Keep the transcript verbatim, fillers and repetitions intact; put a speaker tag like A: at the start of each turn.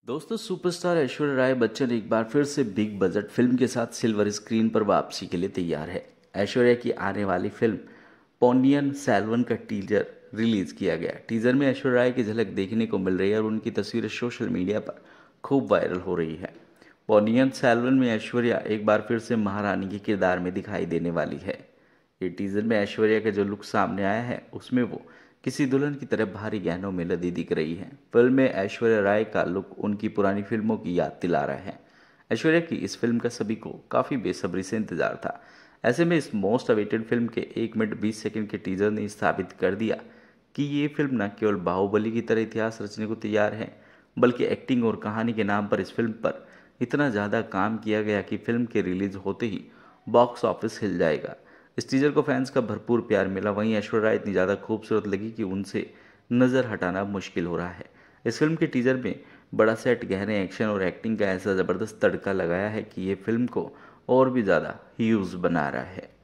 A: दोस्तों, सुपरस्टार ऐश्वर्या राय बच्चन एक बार फिर से बिग बजट फिल्म के साथ सिल्वर स्क्रीन पर वापसी के लिए तैयार है। ऐश्वर्या की आने वाली फिल्म पोन्नियिन सेल्वन का टीजर रिलीज किया गया। टीजर में ऐश्वर्या राय की झलक देखने को मिल रही है और उनकी तस्वीरें सोशल मीडिया पर खूब वायरल हो रही है। पोन्नियिन सेल्वन में ऐश्वर्या एक बार फिर से महारानी के किरदार में दिखाई देने वाली है। ये टीजर में ऐश्वर्या का जो लुक सामने आया है उसमें वो किसी दुल्हन की तरह भारी गहनों में लदी दिख रही है। फिल्म में ऐश्वर्या राय का लुक उनकी पुरानी फिल्मों की याद दिला रहा है। ऐश्वर्या की इस फिल्म का सभी को काफ़ी बेसब्री से इंतजार था। ऐसे में इस मोस्ट अवेटेड फिल्म के एक मिनट बीस सेकंड के टीजर ने स्थापित कर दिया कि ये फिल्म न केवल बाहुबली की तरह इतिहास रचने को तैयार है, बल्कि एक्टिंग और कहानी के नाम पर इस फिल्म पर इतना ज़्यादा काम किया गया कि फिल्म के रिलीज होते ही बॉक्स ऑफिस हिल जाएगा। इस टीजर को फैंस का भरपूर प्यार मिला। वहीं ऐश्वर्या राय इतनी ज़्यादा खूबसूरत लगी कि उनसे नज़र हटाना मुश्किल हो रहा है। इस फिल्म के टीजर में बड़ा सेट, गहरे एक्शन और एक्टिंग का ऐसा ज़बरदस्त तड़का लगाया है कि ये फिल्म को और भी ज़्यादा ह्यूज बना रहा है।